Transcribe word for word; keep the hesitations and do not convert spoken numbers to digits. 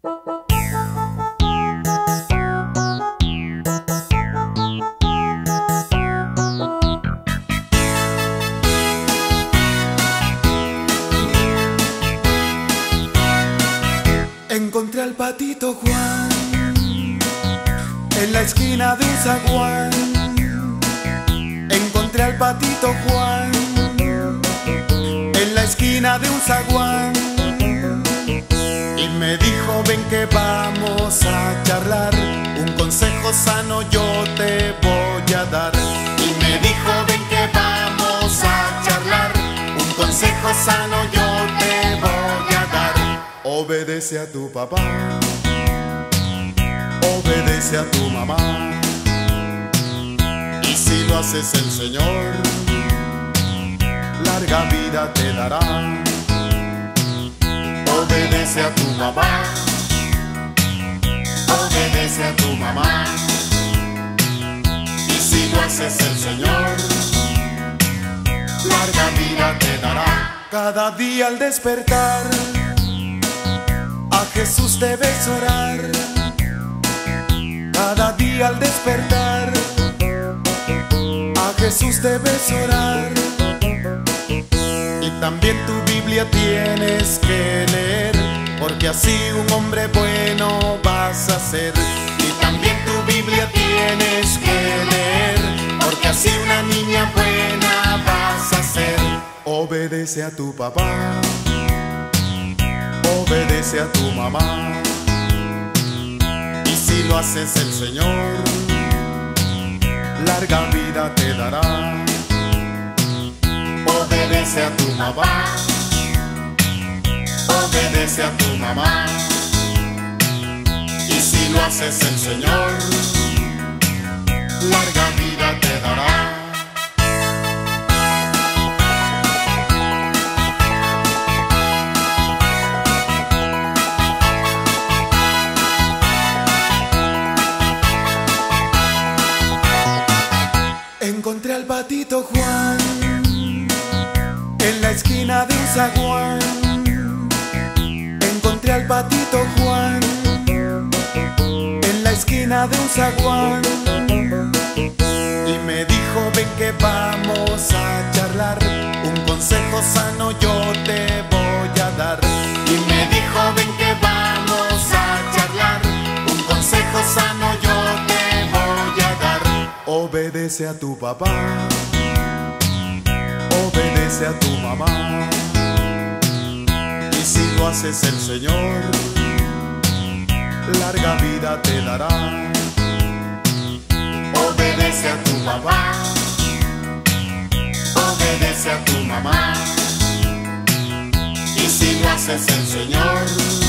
Encontré al patito Juan en la esquina de un zaguán. Encontré al patito Juan en la esquina de un zaguán. Y me dijo: ven que vamos a charlar, un consejo sano yo te voy a dar. Y me dijo: ven que vamos a charlar, un consejo sano yo te voy a dar. Obedece a tu papá, obedece a tu mamá, y si lo haces el Señor, larga vida te dará. Obedece a tu papá, obedece a tu mamá, y si lo haces el Señor, larga vida te dará. Cada día al despertar, a Jesús debes orar. Cada día al despertar, a Jesús debes orar. Y también tu Biblia tienes que leer, porque así un hombre bueno vas a ser. Y también tu Biblia tienes que leer, porque así una niña buena vas a ser. Obedece a tu papá, obedece a tu mamá, y si lo haces el Señor, larga vida te dará. Obedece a tu papá, obedece a tu mamá, y si lo haces el Señor, larga vida te dará. Encontré al patito Juan en la esquina de un zaguán. Encontré al patito Juan en la esquina de un zaguán. Y me dijo: ven que vamos a charlar, un consejo sano yo te voy a dar. Y me dijo: ven que vamos a charlar, un consejo sano yo te voy a dar. Obedece a tu papá, obedece a tu mamá, y si lo haces el Señor, larga vida te dará. Obedece a tu papá, obedece a tu mamá, y si lo haces el Señor,